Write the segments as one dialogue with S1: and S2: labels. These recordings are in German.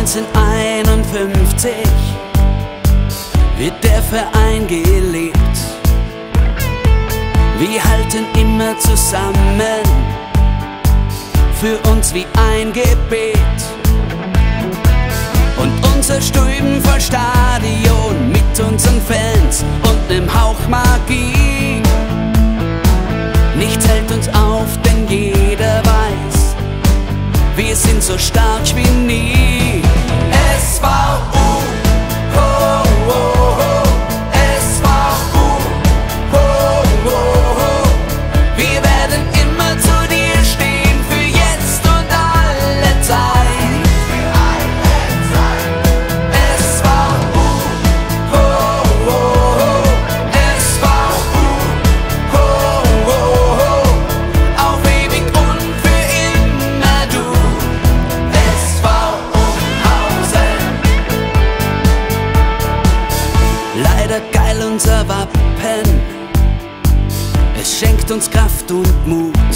S1: 1951 wird der Verein gelebt. Wir halten immer zusammen, für uns wie ein Gebet. Und unser Stuben voll Stadion mit unseren Fans und nem Hauch Magie. Nichts hält uns auf, denn jeder weiß, wir sind so stark wie nie. SVU, ho, ho, ho. SVU, ho, ho, ho. Wir werden immer zu dir stehen, für jetzt und alle Zeit. SVU, ho, ho, ho. SVU, ho, ho, ho. Auf ewig und für immer du. Leider geil unser Wappen, es schenkt uns Kraft und Mut.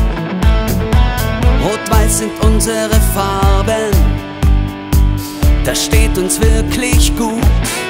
S1: Rot-Weiß sind unsere Farben, das steht uns wirklich gut.